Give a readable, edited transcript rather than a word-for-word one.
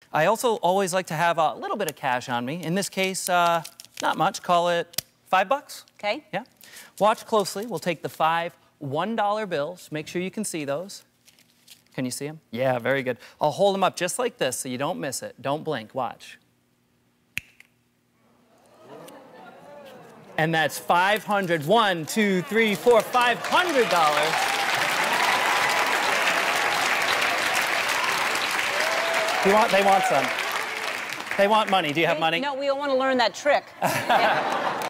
I also always like to have a little bit of cash on me. In this case, not much. Call it $5. Okay. Yeah. Watch closely. We'll take the 5 $1 bills. Make sure you can see those. Can you see them? Yeah, very good. I'll hold them up just like this so you don't miss it. Don't blink. Watch. And that's $500. $1, 2, 3, 4, $500. They want some. They want money. Do you have money? No, we don't want to learn that trick. Yeah.